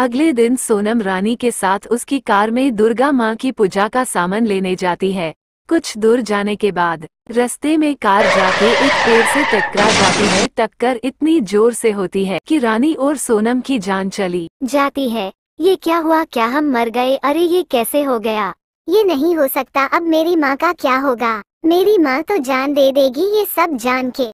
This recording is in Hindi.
अगले दिन सोनम रानी के साथ उसकी कार में दुर्गा माँ की पूजा का सामान लेने जाती है। कुछ दूर जाने के बाद रास्ते में कार जाके एक पेड़ से टकरा जाती है। टक्कर इतनी जोर से होती है कि रानी और सोनम की जान चली जाती है। ये क्या हुआ? क्या हम मर गए? अरे ये कैसे हो गया? ये नहीं हो सकता। अब मेरी माँ का क्या होगा? मेरी माँ तो जान दे देगी ये सब जान के।